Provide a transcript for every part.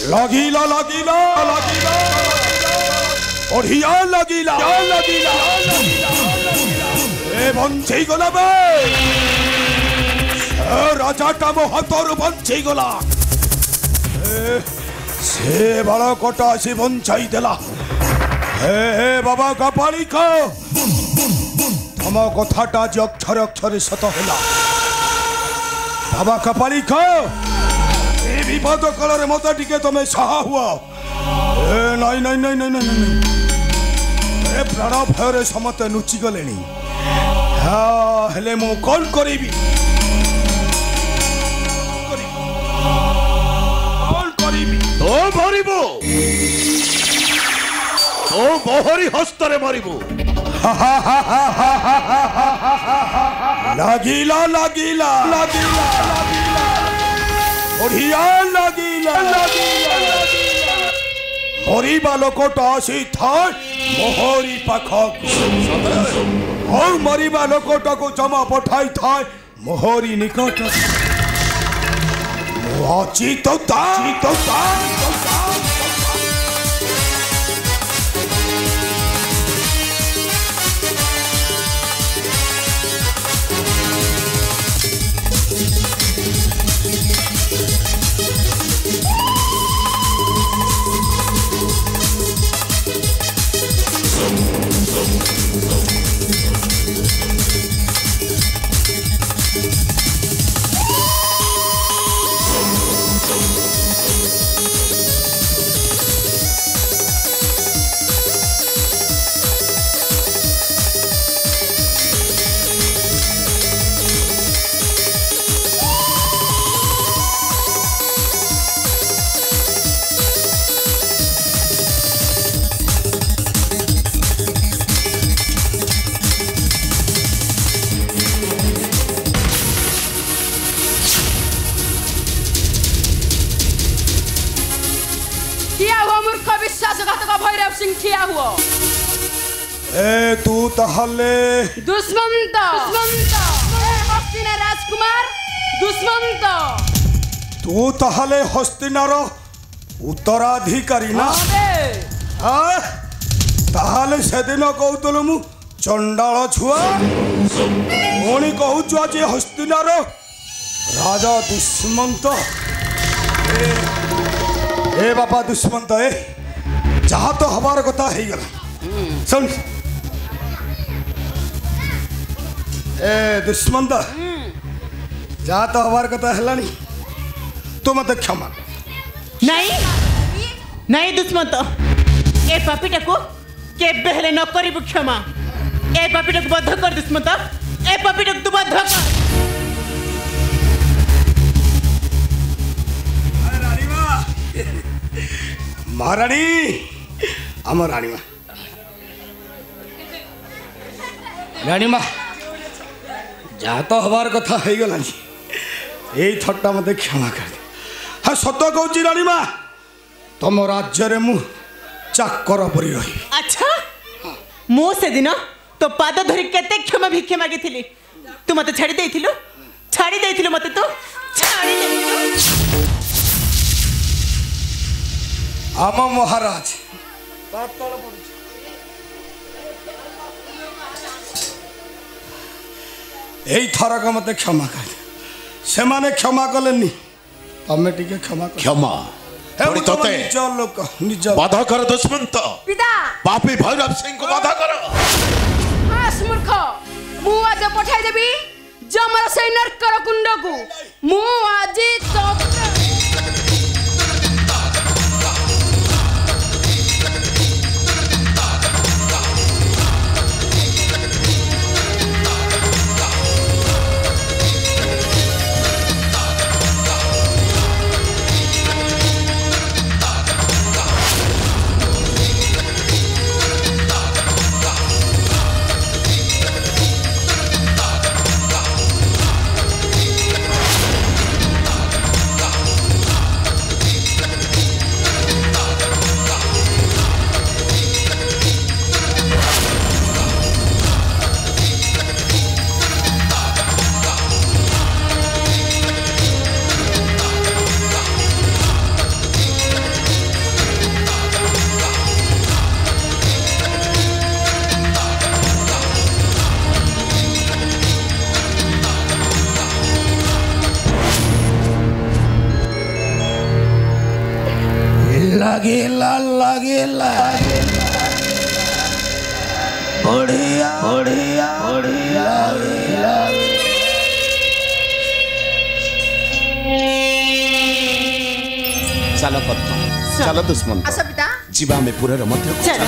लगीला लगीला लगीला बढ़िया लगीला लगीला ए बंची गला बे राजाटा मो हाथर बंची गला से बालकटा से बंचाई देला हे बाबा कपाली को तम कथाटा जे अक्षर अक्षर सत होला बाबा कपाली को ए विपद काल मत टिके तुम साहा हुआ नाई नाई नाई नाई नाई प्राण भय समस्ते लुचि गले हेले मु कौन करी तो मरबू तो मोहरी हस्तरे मरबू लगीला लगीला लगीला बढ़िया लगीला मरीबा लोकटा आसी थाए मोहरी पाखक और मरीबा लोकटा को जमा पठाई थाए मोहरी निकट चितौता तू तहले दुश्मंत हस्तिना राजकुमार दुश्मंत तू तहले हस्तिनार उत्तराधिकारी ना ताहले सेदिन कहतलु मु चंडाल छुआ पुणी कहूचु आज हस्तिनार राजा दुष्मंत ए बापा दुष्मंत जहाँ तो हमार कथा है गला सुन ए दुष्मंत जहाँ तो हमार कथा है तू मत क्षमा नहीं नहीं दुष्मंत ए पापीटा को केबे हेले न करिबु क्षमा ए पापीटा को बद्ध कर दुष्मंत ए पापीटा को तू बद्ध कर महारानी आम रानीमा रानीमा जहाँ तो हबार कथा है गला यही थट्टा मत क्षमा कर दे हाँ सत कहूँ रानीमा तुम राज्य मु चाकर परी रही अच्छा मु से दिन तो पाद धरी केते क्षमा भिक्षा मागी थिली तू मते छाड़ी देथिलु मते तो छाड़ी देथिलु आम महाराज यही थरक मत क्षमा कर से माने क्षमा कलेनी तमें टिके क्षमा कर क्षमा तोते निज लोक निज बाधा कर दुष्मंत पिता पापी भैरव सिंह को बाधा कर हाँ मूर्ख मु आज पठाई देबी जमर से नरकर कुंड को मु आज लागेला लागेला बढ़िया बढ़िया बढ़िया चलो पत्ता चलो दुश्मन आस पिता जीवा में पूरे मध्य चलो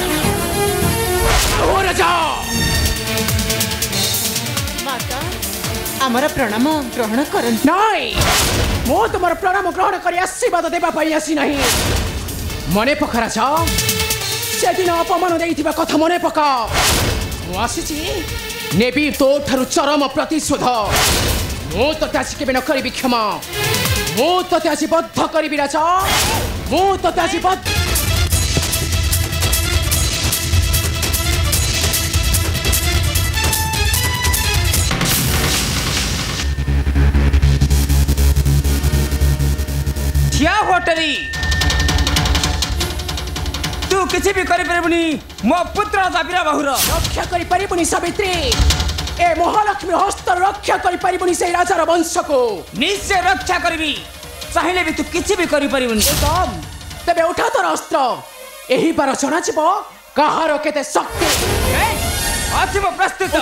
माता आमर प्रणाम ग्रहण करन नहीं मो तुम प्रणाम ग्रहण कर आशीर्वाद देवा आसी नहीं मने पक राजा से दिन अपमान देइथिबा कथा मने पका मु आसीची नेबी तो ठारु चरम प्रतिशोध मु तते आसी केबे न करिबि क्षमा मु तते आसी बद्ध करिबि राजा मु तते आसी बद्ध क्या होटली तू किसी भी करी परिबुनी मो पुत्र जाबिरा बहुर रक्षा करि परिबुनी सावित्री ए महालक्ष्मी हस्त रक्षा करि परिबुनी से राजार वंश को निश्चय रक्षा करबी चाहिले भी तू किसी भी करी परिबुनी एकदम तबे उठा तोर अस्त्र एही बार जଣା छिबो कहार केते शक्ति अछि मो प्रस्तुत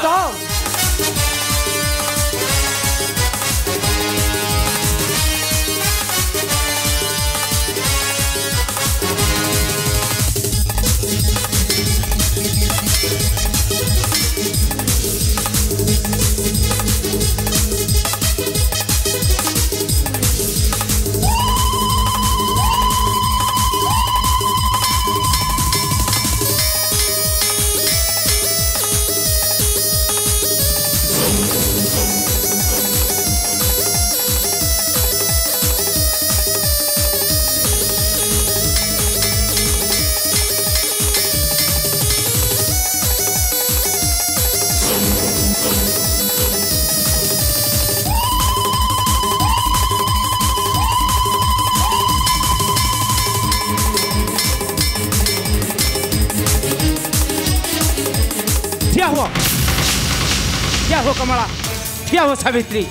क्या हो कमला क्या हो सावित्री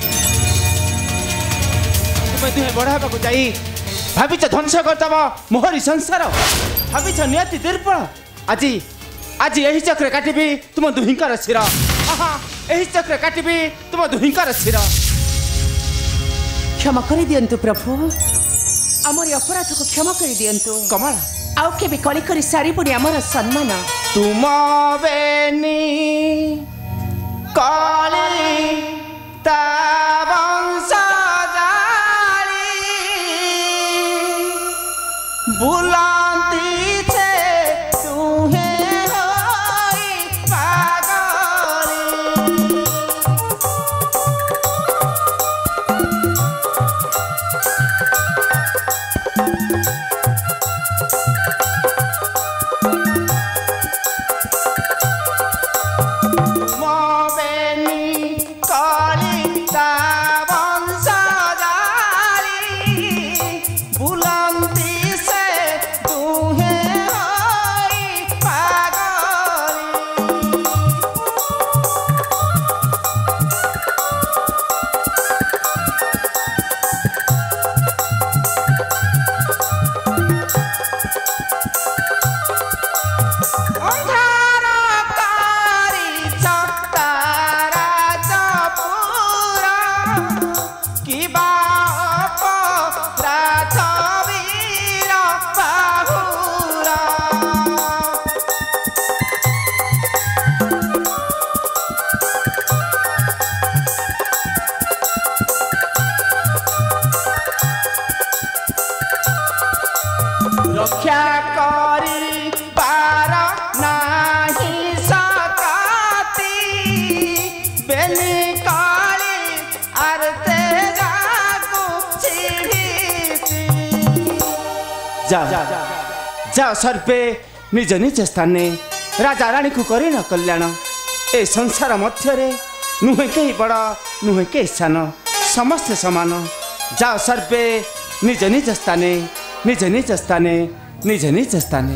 तुम्हें तुम्हें बढ़ा को जाई भाविच ध्वंस करतब मोहरी संसार भाविच नियति दुर्बल आज आज यही चक्र काटिबी तुम दुहिंकार शिर यही चक्र काटिबी तुम दुहिंकार शिर क्षमा करि दियंतु प्रभु हमर अपराध को क्षमा करि दियंतु कमला आउ केबे कली करी सारी पुनी हमर सम्मान तुम बेनी काली ता वंश जारी बुलाती छे तुहे होई पागली रक्षा करी पार नाही सकाती बेनी काली आरते जागु छिड़ीती जा जा सर्पे निज निज स्थाने राजा रानी को करे न कल्याण ए संसार मध्यरे नुहे कहीं बड़ नुहे कहीं सान समस्त समान जा सर्पे निज निज स्थाने निज निज स्थाने निज निज स्थाने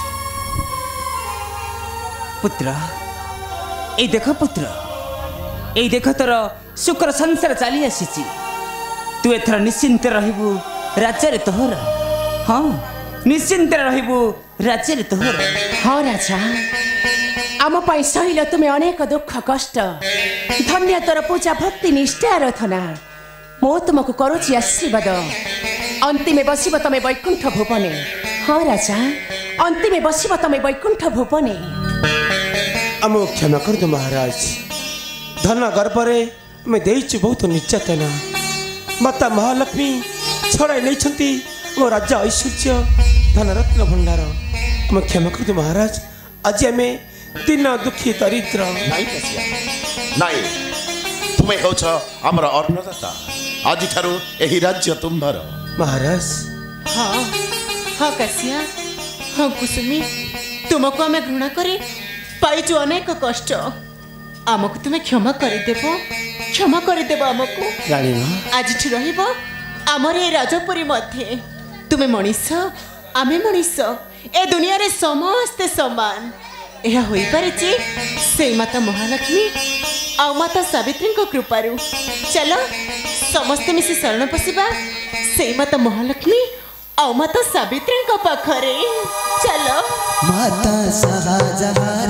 पुत्र ए देख पुत्र এই দেখ তোর শুক্র সংসার চালি আসিছি তু এথর নিশ্চিন্ত রহিবু রাজ্যরে তোহর হ্যাঁ নিশ্চিন্ত রহিবু রাজ্যরে তোহর ହଁ ରାଜା ଆମ ପାଇଁ ସହିଲ ତୁମେ ଅନେକ ଦୁଃଖ କଷ୍ଟ ଧନ୍ୟ ତୋର ପୂଜା ଭକ୍ତି ନିଷ୍ଠା ଆରାଧନା ମୁଁ ତୁମକୁ କରୁଛି ଆଶୀର୍ବାଦ ଅନ୍ତିମେ ବସିବ ତମେ ବୈକୁଣ୍ଠ ଭୁବନେ ହଁ ରାଜା ଅନ୍ତିମେ ବସିବ ତମେ ବୈକୁଣ୍ଠ ଭୁବନେ ଆମକୁ କ୍ଷମା କରନ୍ତୁ ମହାରାଜ ଧନ ଗର୍ବରେ ଆମେ ଦେଇଛୁ ବହୁତ ନିର୍ଯାତନା ମାତା ମହାଲକ୍ଷ୍ମୀ ଛଡ଼ାଇ ନେଇଛନ୍ତି ଆମ ରାଜା ଐଶ୍ୱର୍ଯ୍ୟ ଧନରତ୍ନ ଭଣ୍ଡାର ଆମେ କ୍ଷମା କରନ୍ତୁ ମହାରାଜ ଆଜି ଆମେ ଦିନ ଦୁଃଖୀ ଦରିଦ୍ର ନାଇଁ କାଶିଆ ନାଇଁ ତୁମେ ହେଉଛ ଆମର ଅନ୍ନଦାତା ଆଜିଠାରୁ ଏହି ରାଜ୍ୟ ତୁମ୍ଭର ମହାରାଜ हाँ हाँ कासिया हाँ कुसुमी तुमको आम घृणा करे पाइचु अनेक कष्ट आमको तुम्हें क्षमा करदेव आमको रानी माँ आज रहिब आमर ए राजपुरी मध्य तुम्हें मनीष आमे मनीष ए दुनिया रे समस्ते समान यह होई पारे से माता महालक्ष्मी आ माता सावित्री को कृपारू चलो समस्ते मिसी शरण पशिबा से माता महालक्ष्मी आ माता सावित्री को पाखरे चलो माता शाहजहां